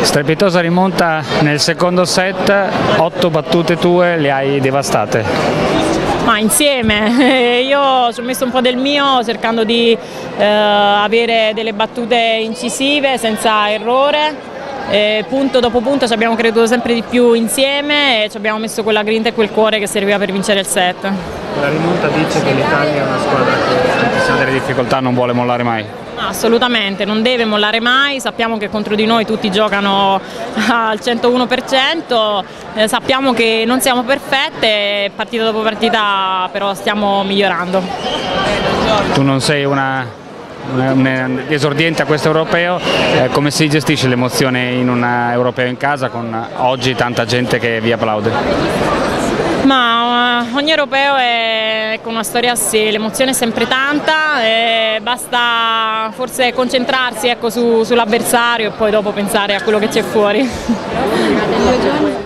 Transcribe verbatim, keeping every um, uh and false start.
Strepitosa rimonta nel secondo set, otto battute tue le hai devastate. Ma insieme, io ci ho messo un po' del mio cercando di eh, avere delle battute incisive senza errore. E punto dopo punto ci abbiamo creduto sempre di più insieme e ci abbiamo messo quella grinta e quel cuore che serviva per vincere il set. La rimonta dice che l'Italia è una squadra che anche se ha delle difficoltà non vuole mollare mai. Assolutamente, non deve mollare mai, sappiamo che contro di noi tutti giocano al centouno per cento, eh, sappiamo che non siamo perfette, partita dopo partita però stiamo migliorando. Tu non sei una, una, un esordiente a questo europeo, eh, come si gestisce l'emozione in un europeo in casa con oggi tanta gente che vi applaude? Ma uh, ogni europeo è con una storia a sé, l'emozione è sempre tanta, e basta forse concentrarsi ecco, su, sull'avversario e poi dopo pensare a quello che c'è fuori.